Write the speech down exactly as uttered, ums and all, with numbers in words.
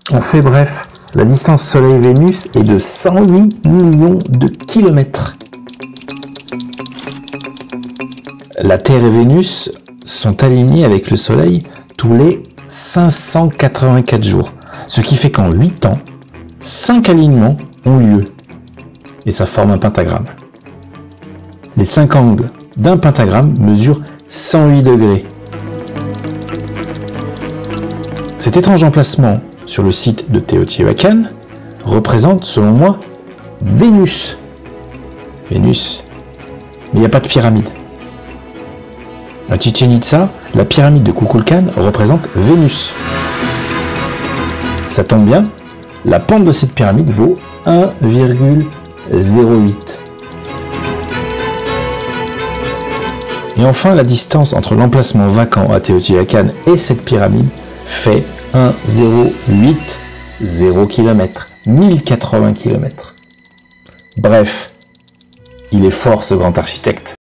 On fait bref, la distance Soleil-Vénus est de cent huit millions de kilomètres. La Terre et Vénus sont alignées avec le Soleil tous les cinq cent quatre-vingt-quatre jours, ce qui fait qu'en huit ans, cinq alignements ont lieu, et ça forme un pentagramme. Les cinq angles d'un pentagramme mesurent cent huit degrés. Cet étrange emplacement sur le site de Teotihuacan représente, selon moi, Vénus. Vénus, mais il n'y a pas de pyramide. À Chichén Itzá, la pyramide de Kukulcán représente Vénus. Ça tombe bien, la pente de cette pyramide vaut un virgule zéro huit. Et enfin, la distance entre l'emplacement vacant à Teotihuacan et cette pyramide fait un virgule zéro huit zéro kilomètres, mille quatre-vingts kilomètres. Bref, il est fort ce grand architecte.